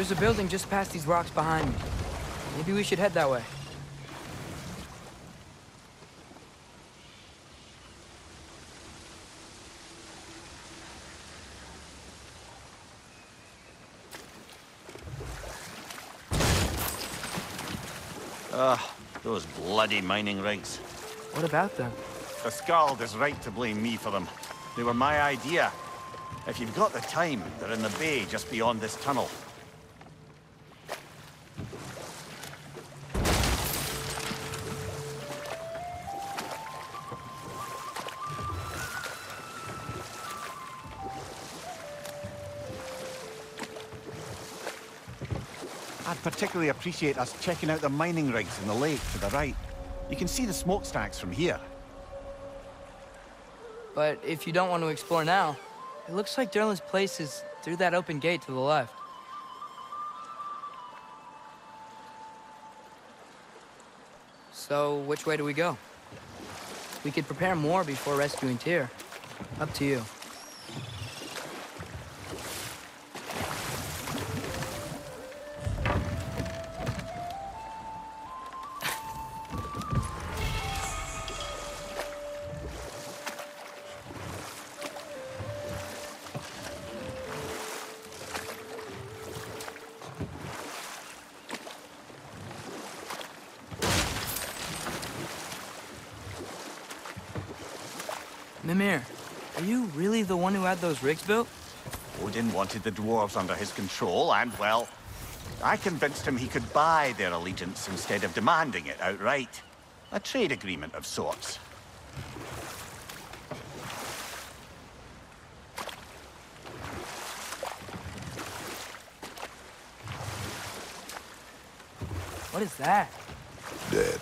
There's a building just past these rocks behind me. Maybe we should head that way. Ugh, those bloody mining rigs. What about them? The Skald is right to blame me for them. They were my idea. If you've got the time, they're in the bay just beyond this tunnel. I'd particularly appreciate us checking out the mining rigs in the lake to the right. You can see the smokestacks from here. But if you don't want to explore now, it looks like Durlin's place is through that open gate to the left. So, which way do we go? We could prepare more before rescuing Tyr. Up to you. Mimir, are you really the one who had those rigs built? Odin wanted the dwarves under his control, and, well, I convinced him he could buy their allegiance instead of demanding it outright. A trade agreement of sorts. What is that? Dead.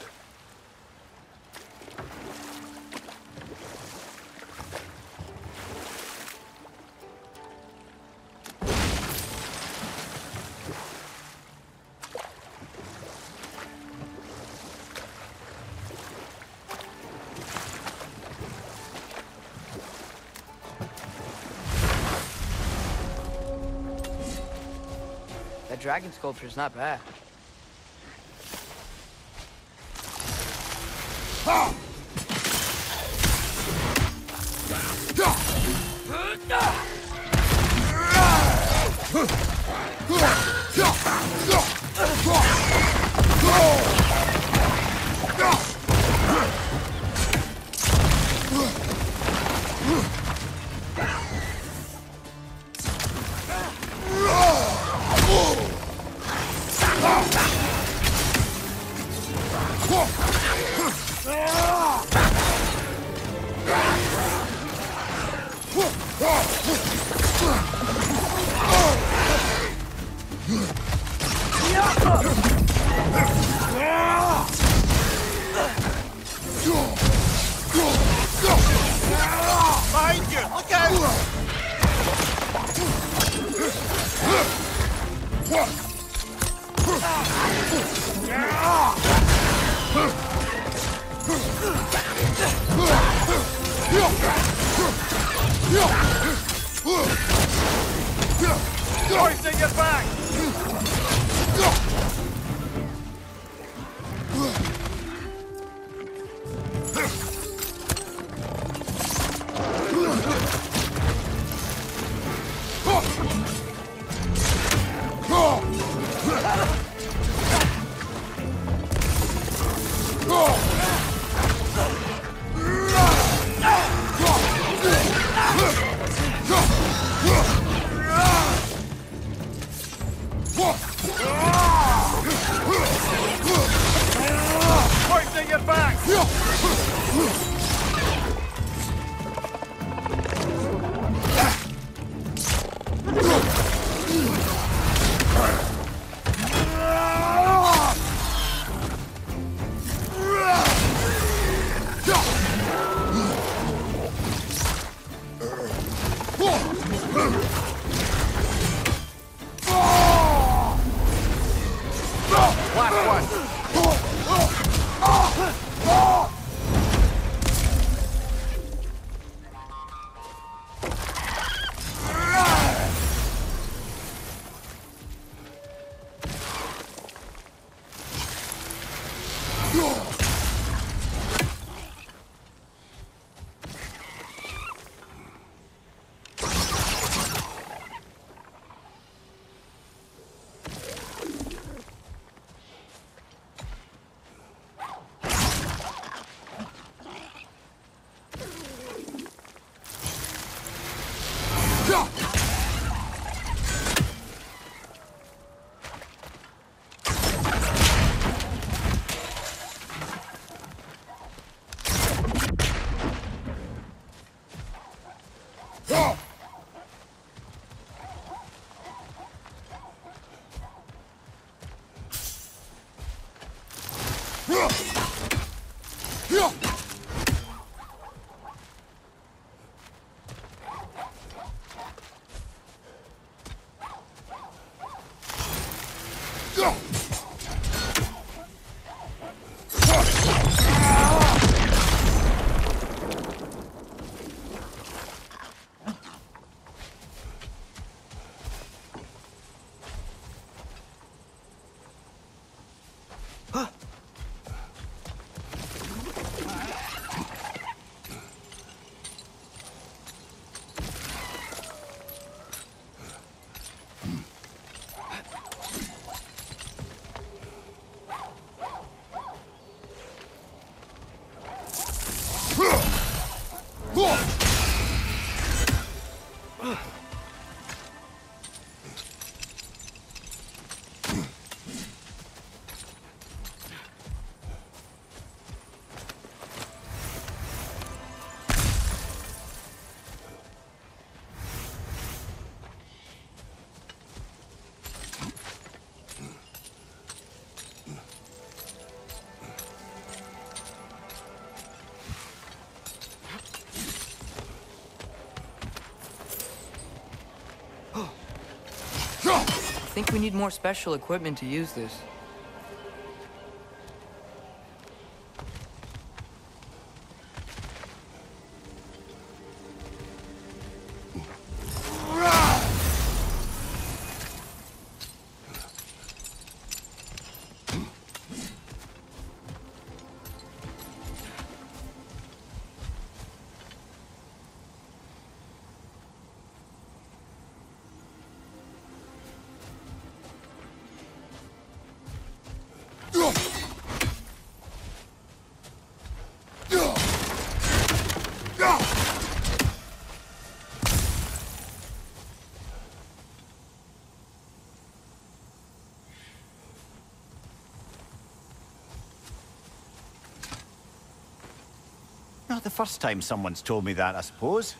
That dragon sculpture is not bad. Behind you! Look out! Hoisting it back! Hoisting it back! Last one! I think we need more special equipment to use this. Not the first time someone's told me that, I suppose.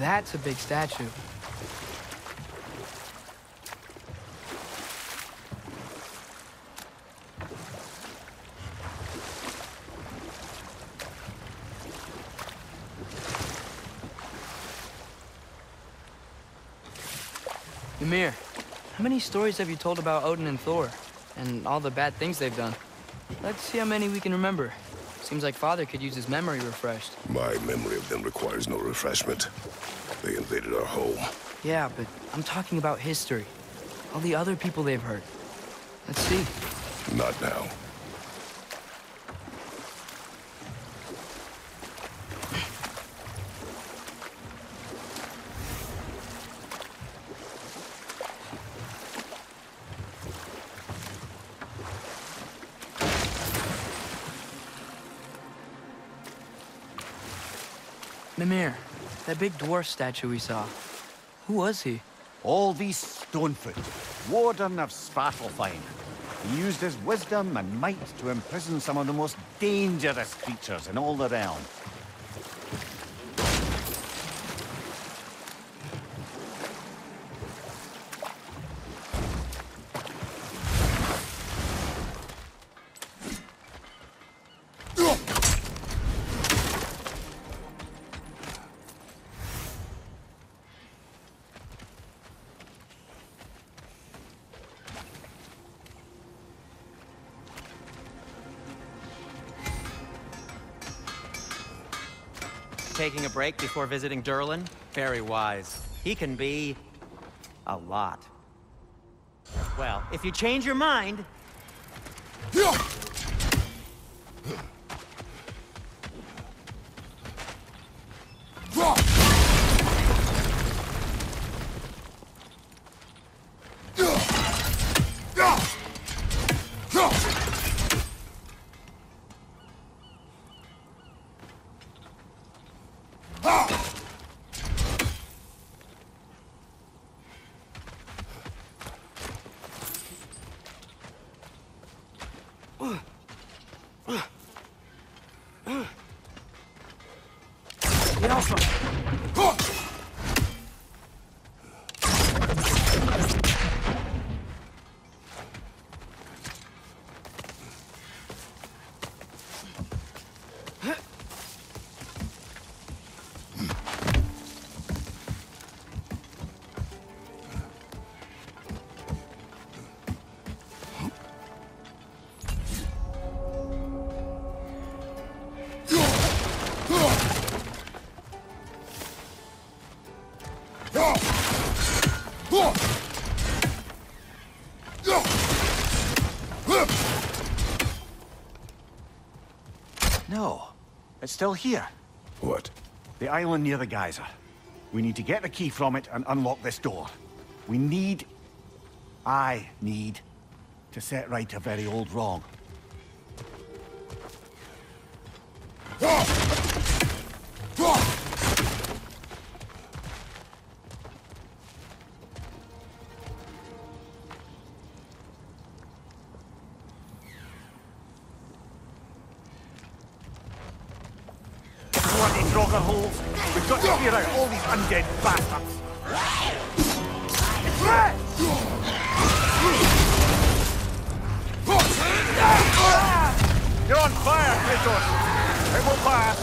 That's a big statue. Ymir, how many stories have you told about Odin and Thor? And all the bad things they've done? Let's see how many we can remember. Seems like Father could use his memory refreshed. My memory of them requires no refreshment. They invaded our home. Yeah, but I'm talking about history. All the other people they've hurt. Let's see. Not now. Mimir, that big dwarf statue we saw. Who was he? All these Stonefoot, warden of Svartalfheim. He used his wisdom and might to imprison some of the most dangerous creatures in all the realm. Taking a break before visiting Durlin? Very wise. He can be... a lot. Well, if you change your mind... No, it's still here. What? The island near the geyser. We need to get the key from it and unlock this door. I need to set right a very old wrong. Bloody Draugr holes! We've got to clear out all these undead bastards! You're on fire, Kratos! It will pass!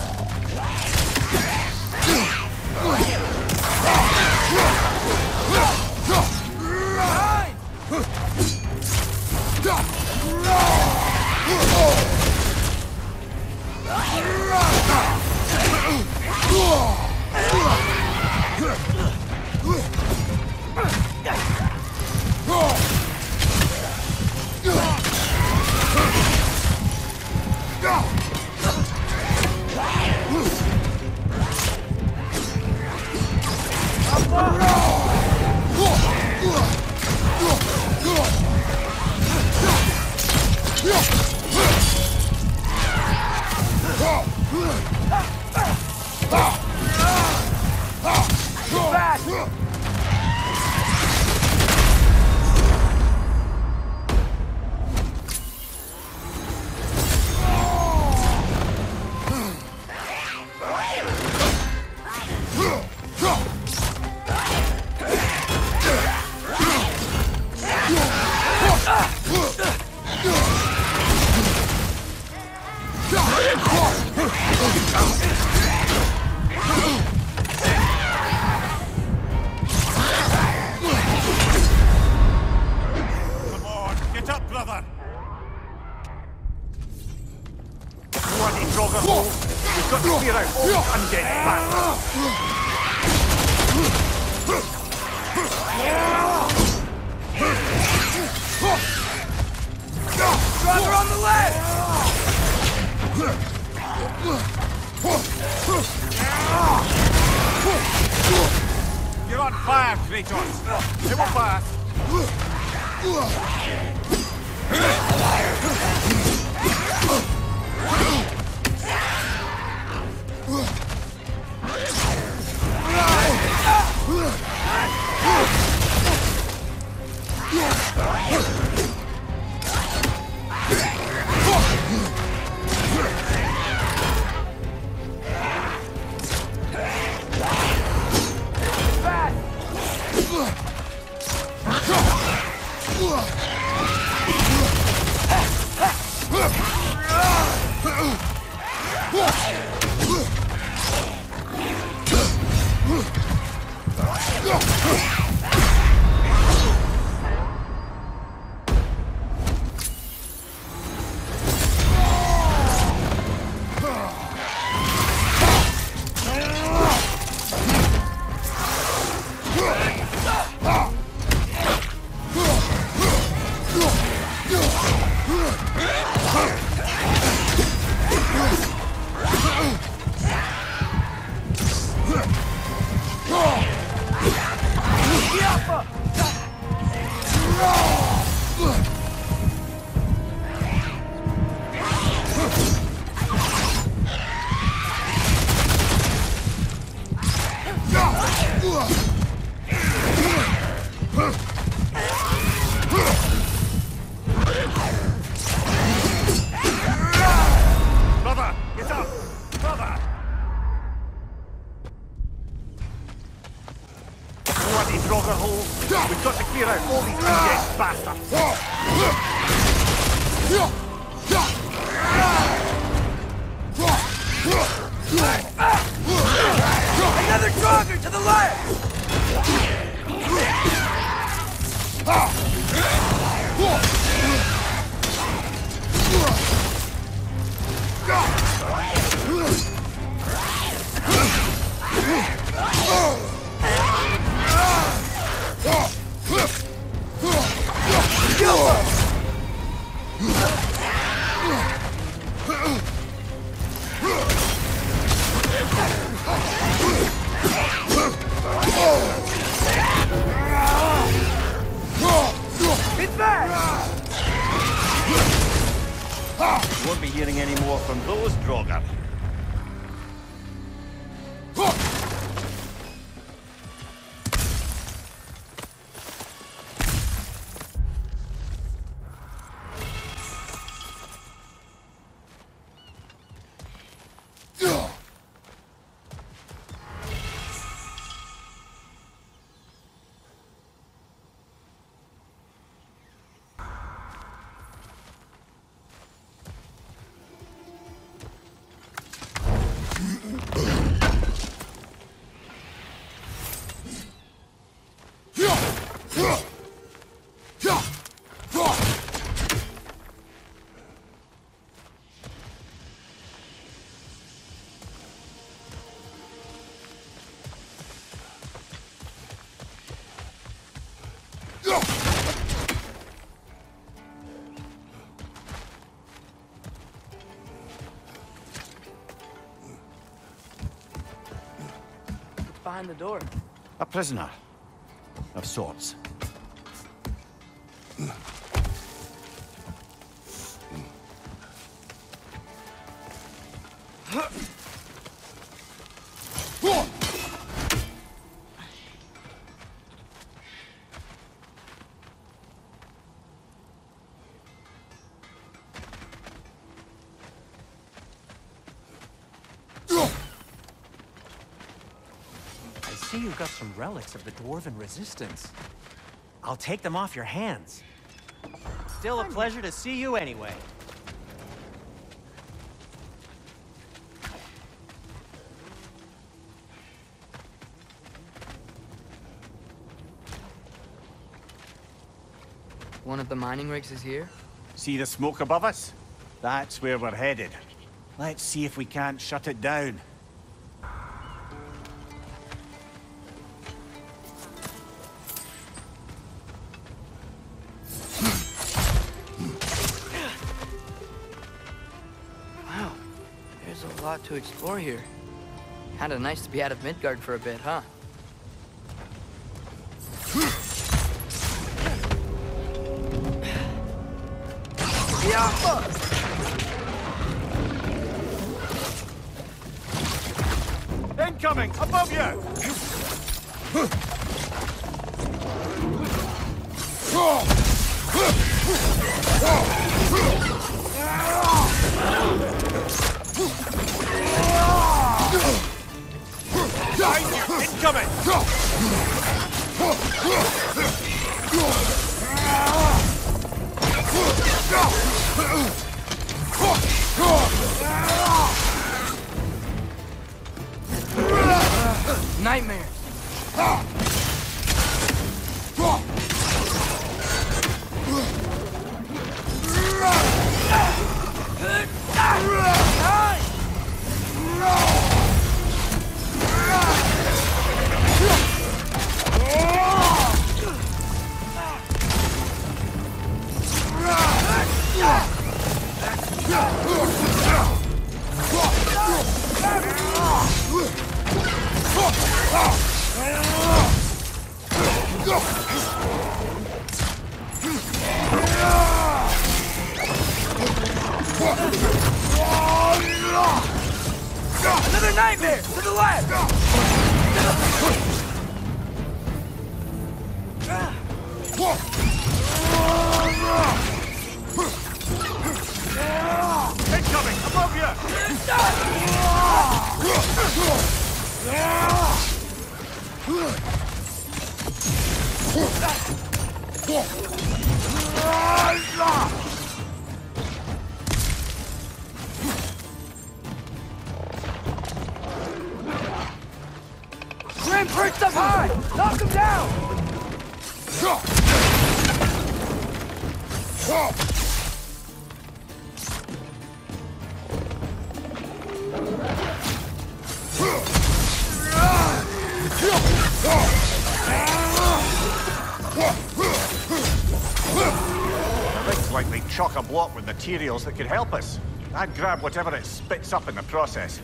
clear out all these undead bastards! Driver on the left! You're on fire, Kratos! It will pass! We've got to clear out all these undead bastards! Another Draugr to the left! Won't be hearing any more from those Draugr. Behind the door. A prisoner. Of sorts. I see you've got some relics of the Dwarven resistance. I'll take them off your hands. Still a pleasure to see you anyway. One of the mining rigs is here? See the smoke above us? That's where we're headed. Let's see if we can't shut it down. Wow, there's a lot to explore here. Kinda nice to be out of Midgard for a bit, huh? Incoming! Above you! Behind you! Incoming! Nightmares! Another nightmare! To the left! Incoming! Above you! Grim perched up high! Knock him down! Looks like they chock-a-block with materials that could help us. I'd grab whatever it spits up in the process.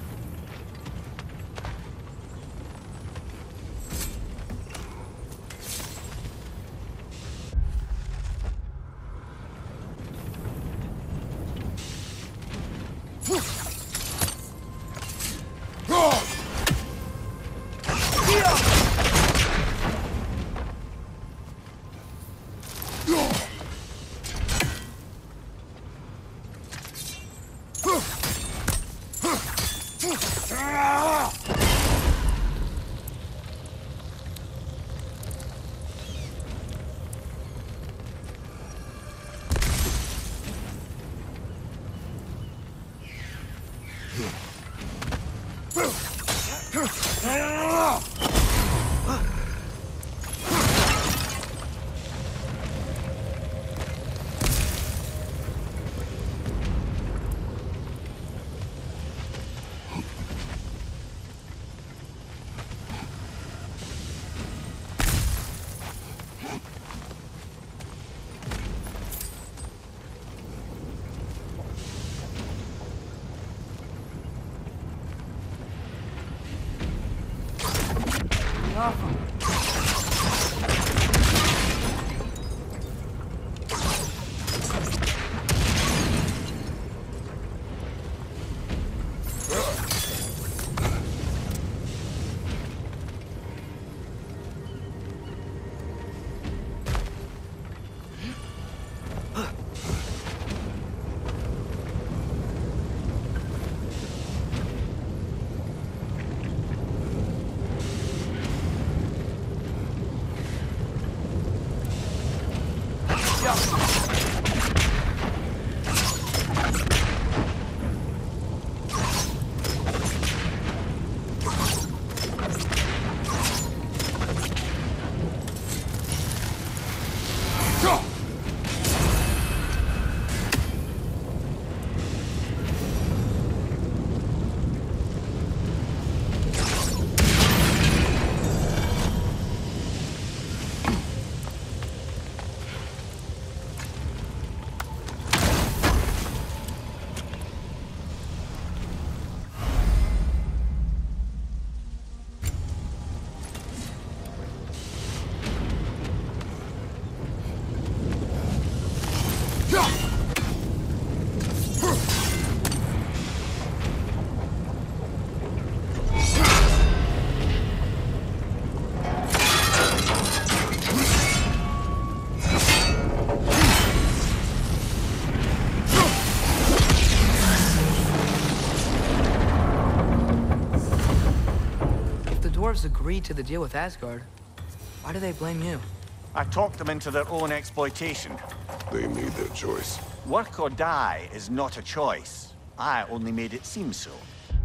dwarves agreed to the deal with Asgard, why do they blame you? I talked them into their own exploitation. They made their choice. Work or die is not a choice. I only made it seem so.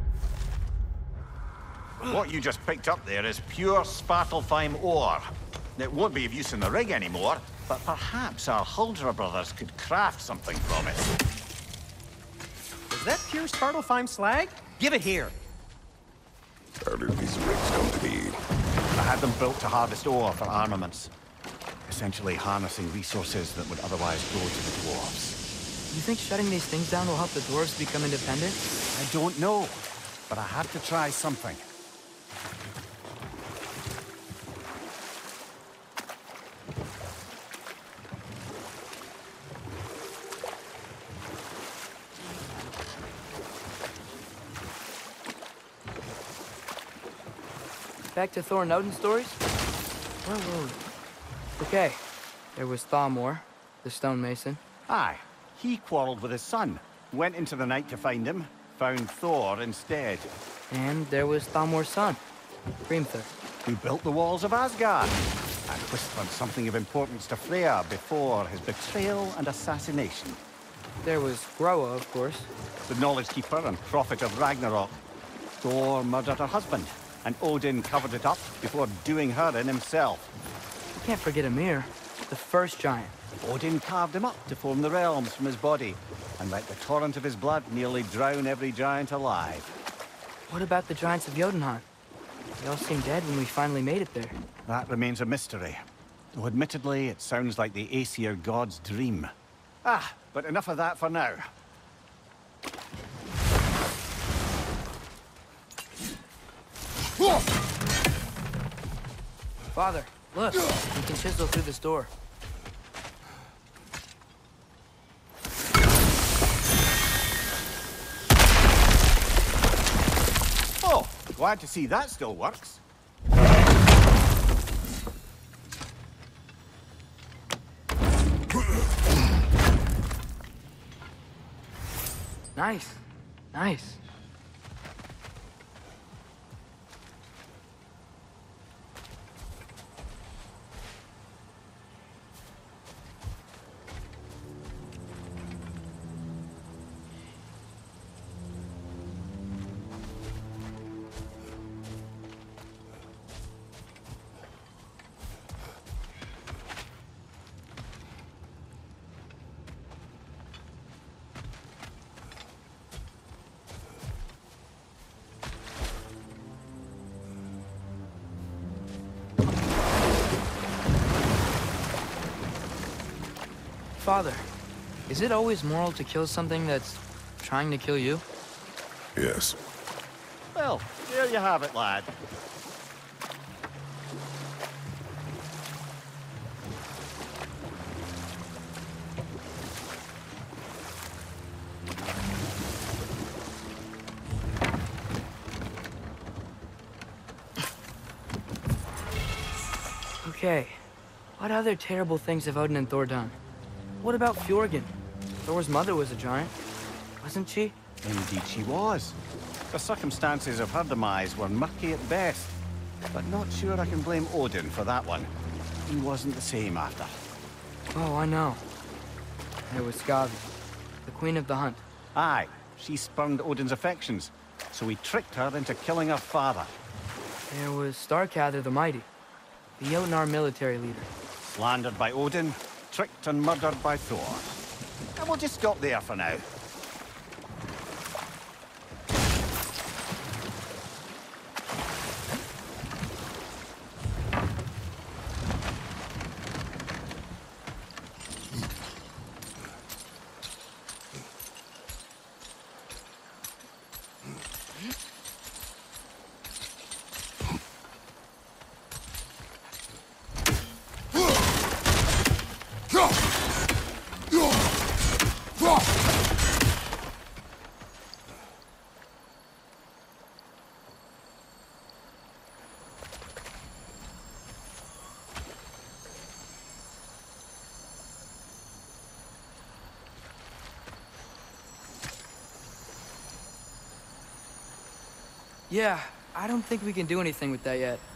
What you just picked up there is pure Svartalfheim ore. It won't be of use in the rig anymore, but perhaps our Huldra brothers could craft something from it. Is that pure Svartalfheim slag? Give it here. How did these rigs come to be? I had them built to harvest ore for armaments. Essentially harnessing resources that would otherwise go to the dwarves. You think shutting these things down will help the dwarves become independent? I don't know, but I had to try something. Back to Thor and Odin stories? Where were we? Okay, there was Thamor, the stonemason. Aye, he quarreled with his son. Went into the night to find him, found Thor instead. And there was Thamor's son, Grimthur. Who built the walls of Asgard, and whispered something of importance to Freya before his betrayal and assassination. There was Groa, of course. The knowledge keeper and prophet of Ragnarok. Thor murdered her husband, and Odin covered it up before doing her in himself. You can't forget Ymir, the first giant. Odin carved him up to form the realms from his body, and let the torrent of his blood nearly drown every giant alive. What about the giants of Jotunheim? They all seemed dead when we finally made it there. That remains a mystery. Though admittedly, it sounds like the Aesir god's dream. Ah, but enough of that for now. Father, look, we can chisel through this door. Oh, glad to see that still works. Nice, nice. Father, is it always moral to kill something that's trying to kill you? Yes. Well, there you have it, lad. Okay, what other terrible things have Odin and Thor done? What about Fjorgyn? Thor's mother was a giant, wasn't she? Indeed she was. The circumstances of her demise were murky at best, but not sure I can blame Odin for that one. He wasn't the same after. Oh, I know. There was Skavi, the queen of the hunt. Aye, she spurned Odin's affections, so he tricked her into killing her father. There was Starkather the Mighty, the Jotnar military leader. Slandered by Odin, tricked and murdered by Thor. And we'll just stop there for now. Yeah, I don't think we can do anything with that yet.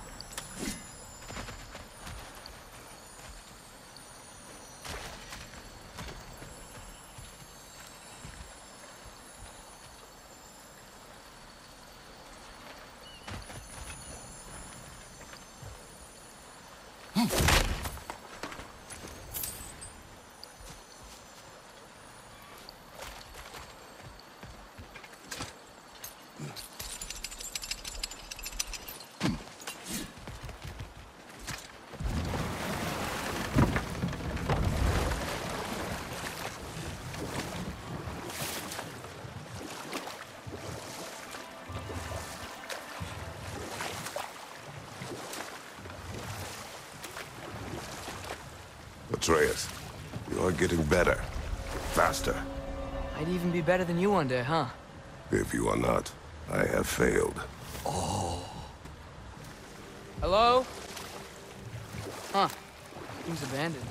Atreus, you are getting better. Faster. I'd even be better than you one day, huh? If you are not, I have failed. Hello? Huh. Seems abandoned.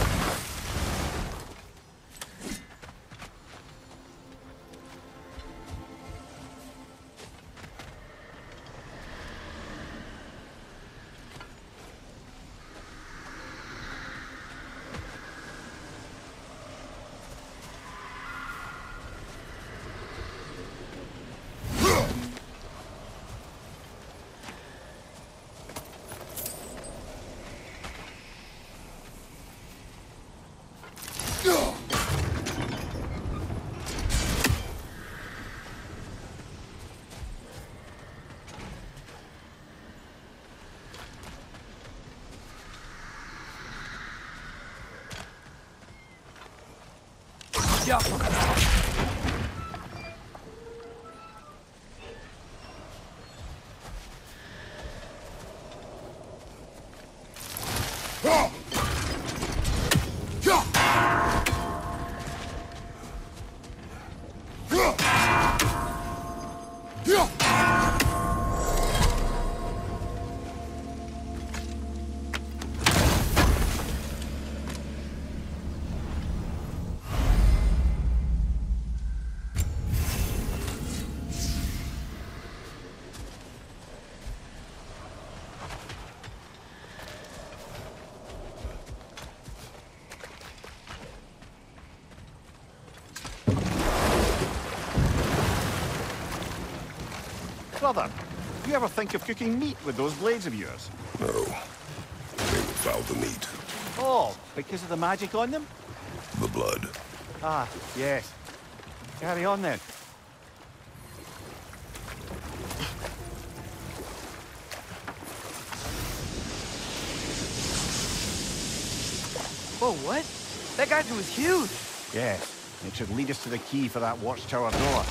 Yeah. Brother, do you ever think of cooking meat with those blades of yours? No. They will foul the meat. Oh, because of the magic on them? The blood. Ah, yes. Carry on then. Whoa, what? That geyser was huge! Yes, it should lead us to the key for that watchtower door.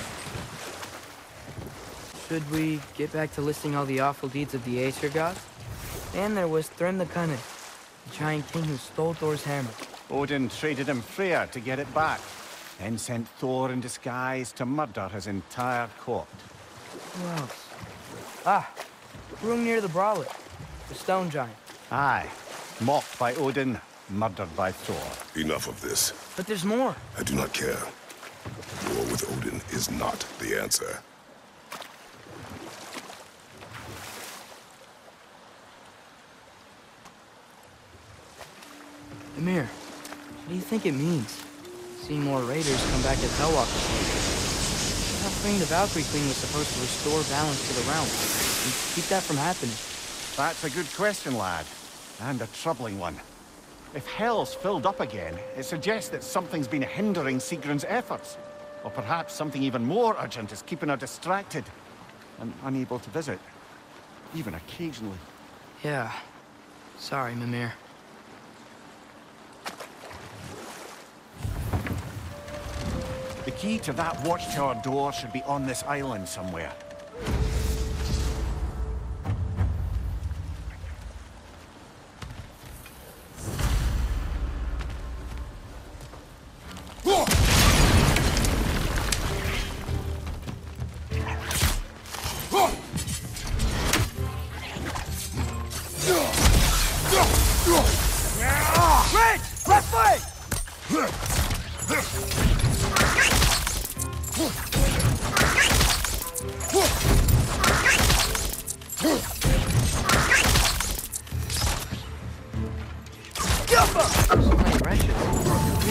Should we get back to listing all the awful deeds of the Aesir gods? And there was Thrym the Cunning, the giant king who stole Thor's hammer. Odin traded him Freyr to get it back, then sent Thor in disguise to murder his entire court. Who else? Ah, room near the brawler, the stone giant. Aye, mocked by Odin, murdered by Thor. Enough of this. But there's more. I do not care. War with Odin is not the answer. Ymir, what do you think it means? Seeing more raiders come back as Hellwalkers. How freeing the Valkyrie Queen was supposed to restore balance to the realm and keep that from happening. That's a good question, lad. And a troubling one. If Hell's filled up again, it suggests that something's been hindering Sigrun's efforts. Or perhaps something even more urgent is keeping her distracted and unable to visit. Even occasionally. Yeah. Sorry, Mimir. The key to that watchtower door should be on this island somewhere.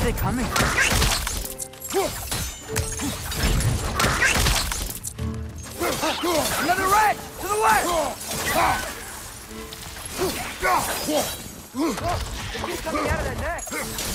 are they coming from? Another rat! To the left! He's coming out of that neck!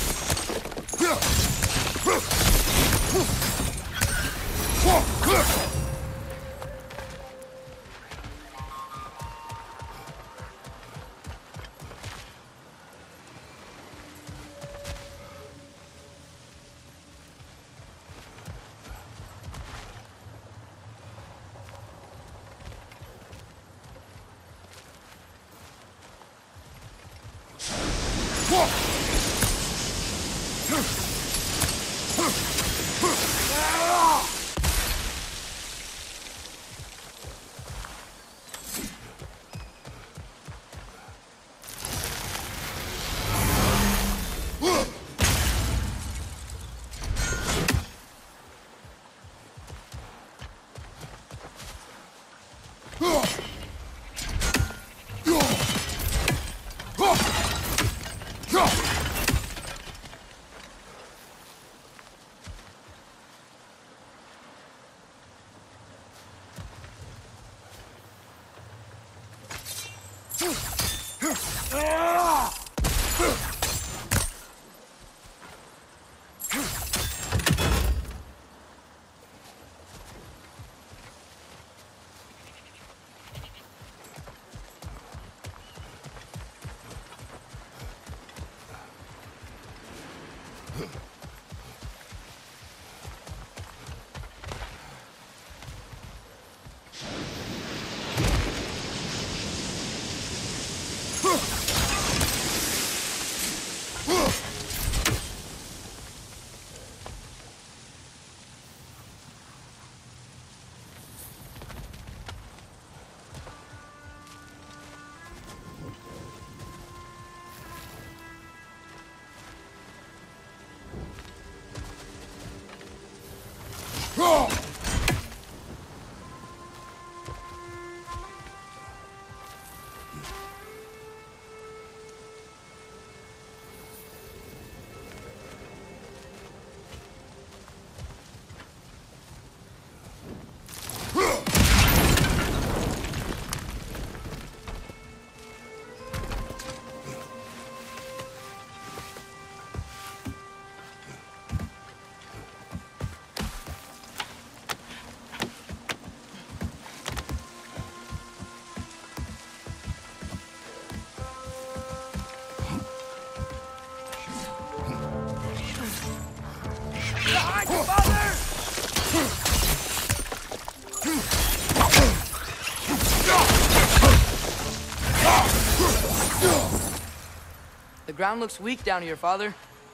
The ground looks weak down here, Father.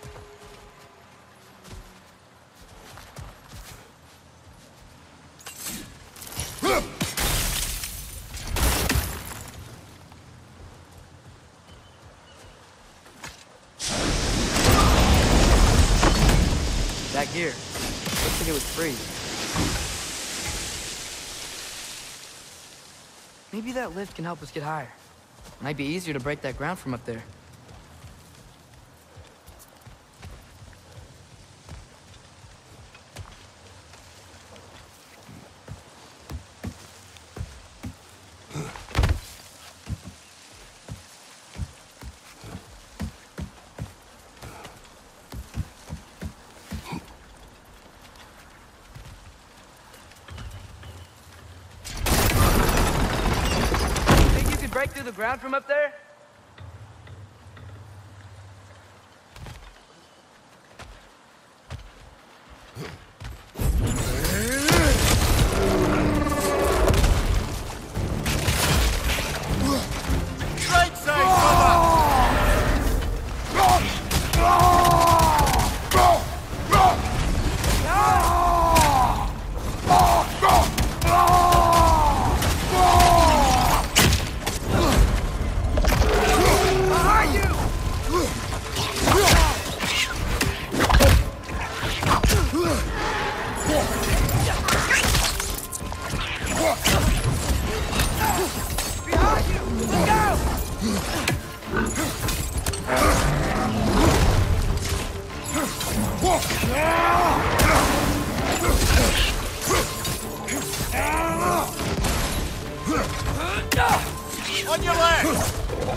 That gear. Looks like it was free. Maybe that lift can help us get higher. Might be easier to break that ground from up there. Break through the ground from up there? Right side, brother! Behind you! On your left!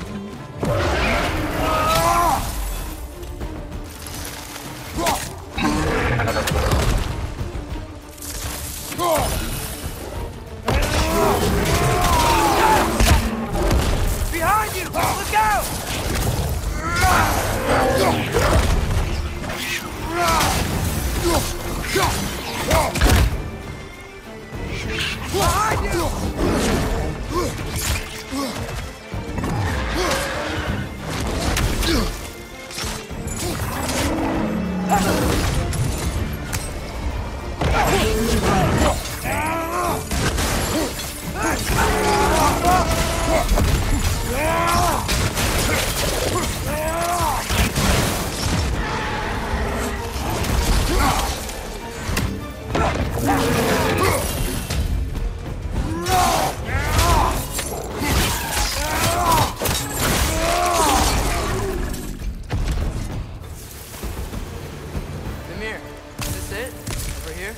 Behind you! Look out! Behind you! Mimir, is this it? Over here?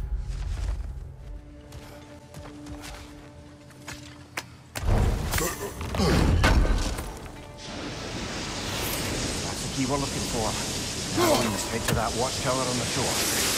That's the key we're looking for. Now we must head to that watchtower on the shore.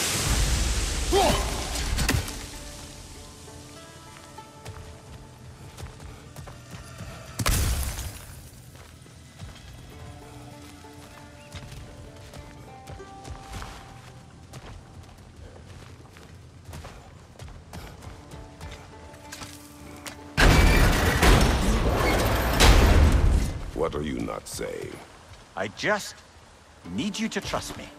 What are you not saying? I just need you to trust me.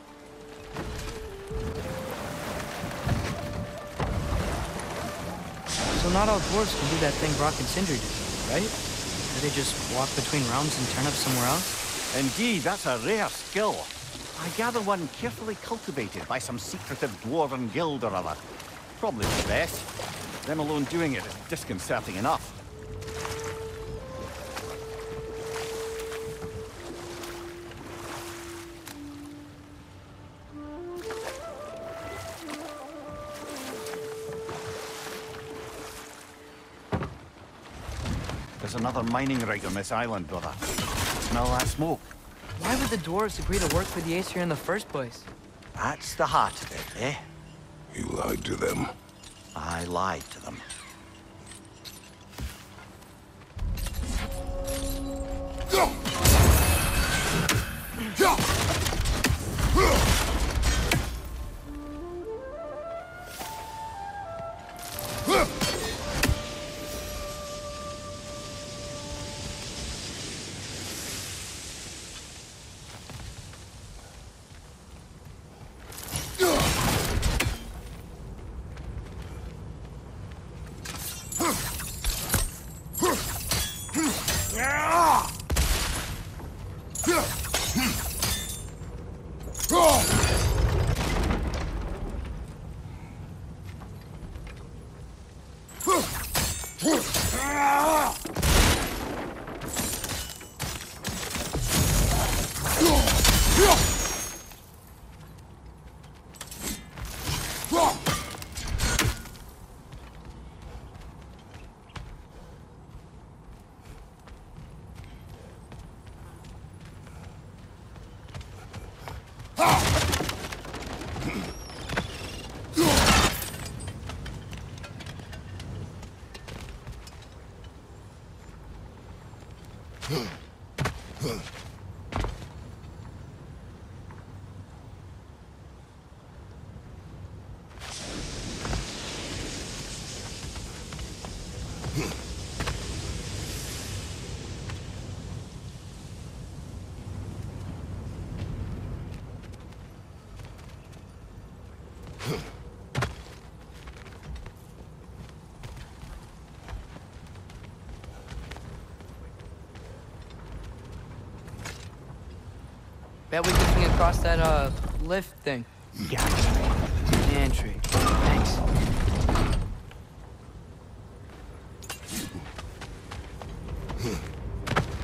So not all dwarves can do that thing Brock and Sindri did, right? Do they just walk between realms and turn up somewhere else? Indeed, that's a rare skill. I gather one carefully cultivated by some secretive dwarven guild or other. Probably the best. Them alone doing it is disconcerting enough. There's another mining rig on this island, brother. Smell that smoke? Why would the dwarves agree to work for the Aesir in the first place? That's the heart of it, eh? You lied to them. I lied to them. Bet we can swing across that, lift thing. Yeah. Entry. Thanks.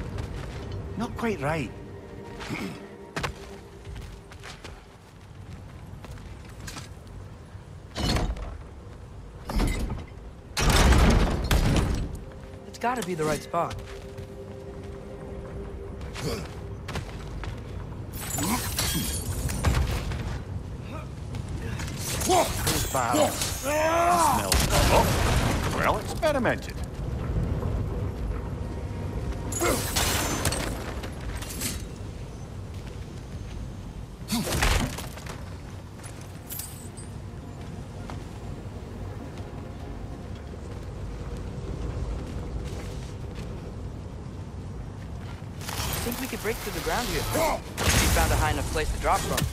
Not quite right. It's gotta be the right spot. Those barrels. Smells. Oh, well experimented. I think we could break through the ground here. We found a high enough place to drop from.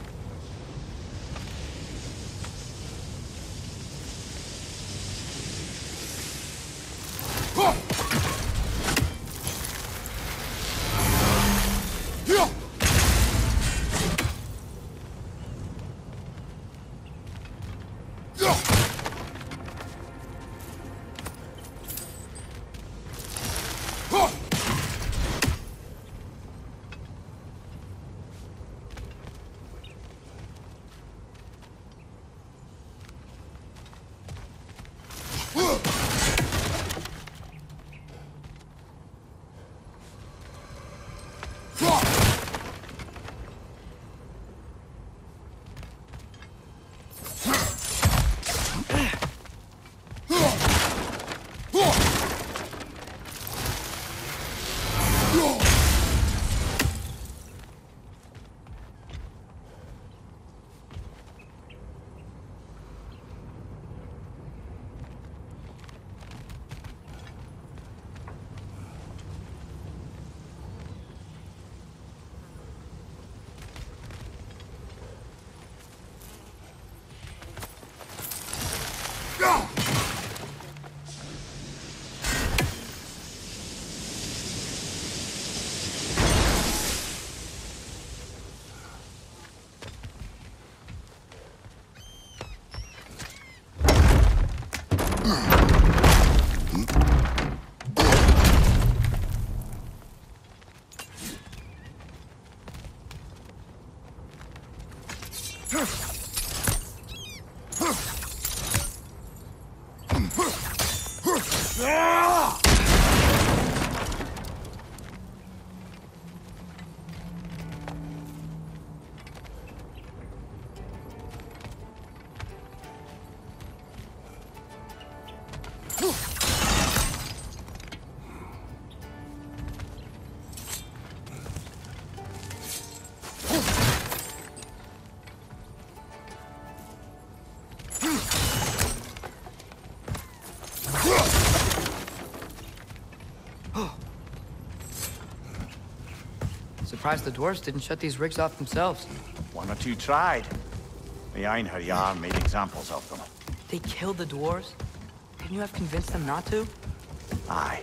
Surprised the dwarves didn't shut these rigs off themselves. One or two tried. The Einherjar made examples of them. They killed the dwarves? Couldn't you have convinced them not to? Aye.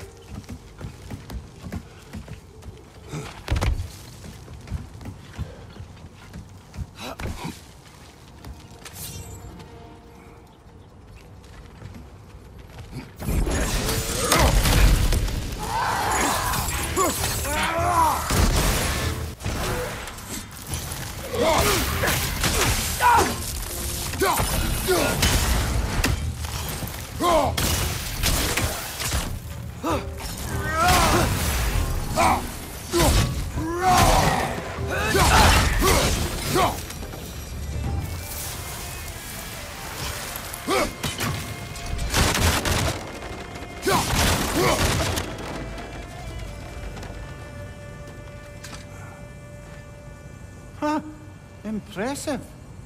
Huh. Impressive.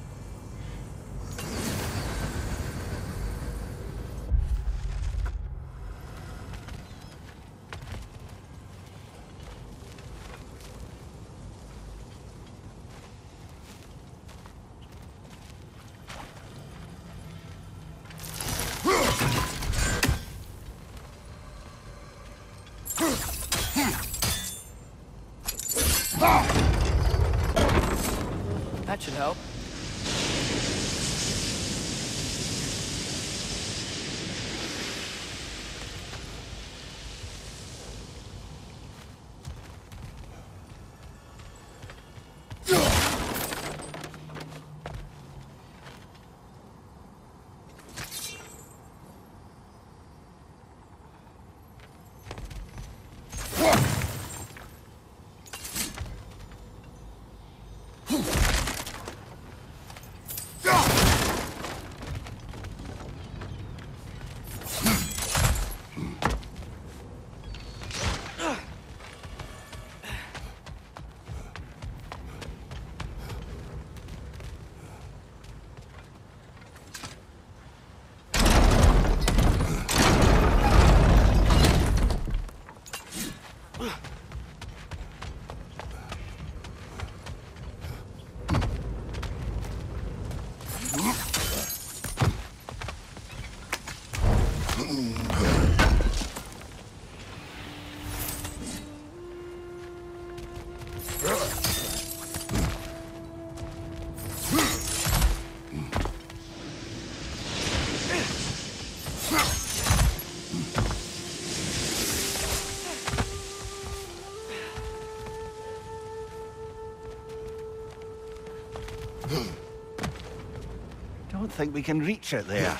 That should help. Don't think we can reach it there.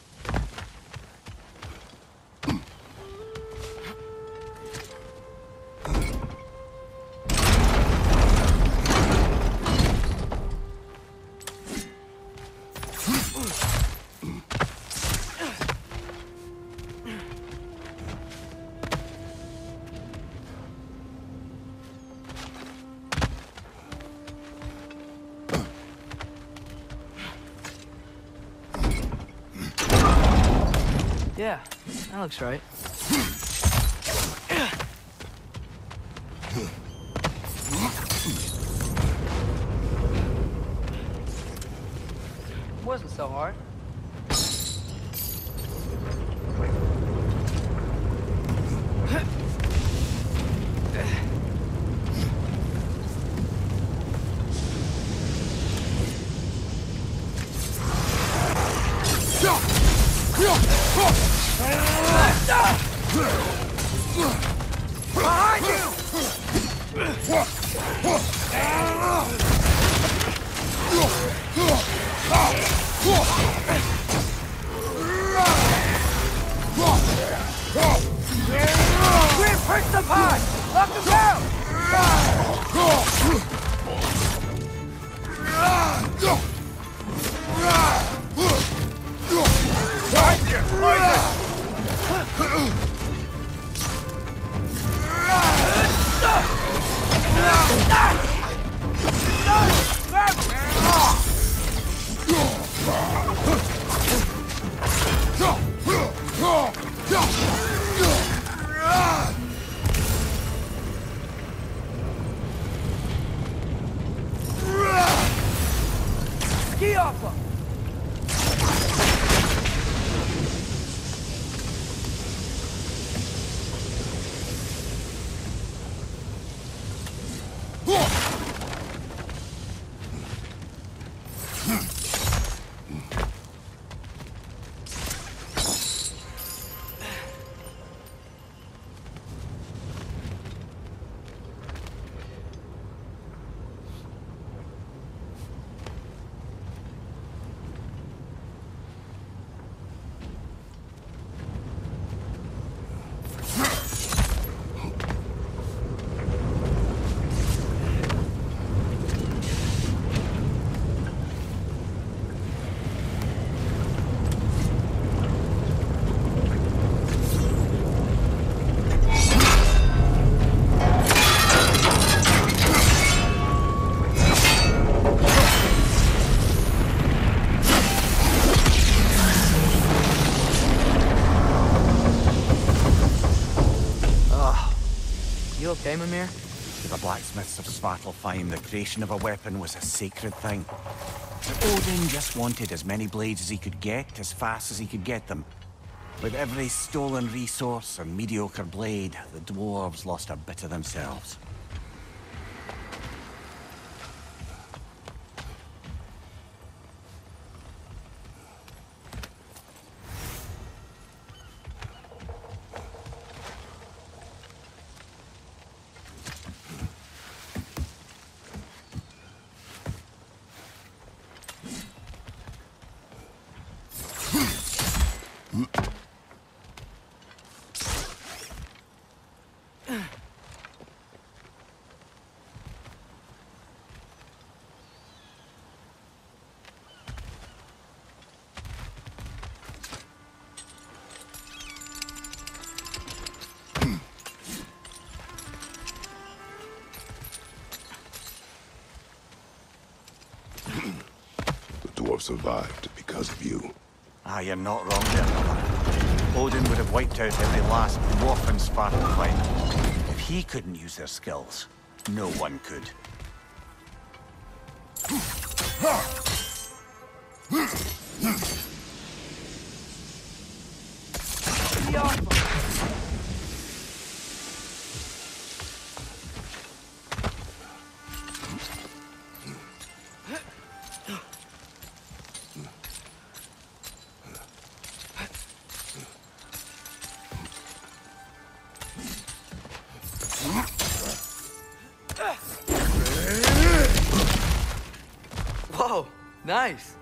Yeah, that looks right. Wasn't so hard. Behind you! Reinforce the pod! Lock them down! Ski off them! You okay, Mimir? To the blacksmiths of Svartalfheim, the creation of a weapon was a sacred thing. But Odin just wanted as many blades as he could get, as fast as he could get them. With every stolen resource and mediocre blade, the dwarves lost a bit of themselves. Survived because of you. Ah, you're not wrong there, brother. Odin would have wiped out every last dwarf in Svartalfheim. If he couldn't use their skills, no one could. Be off! Whoa, nice.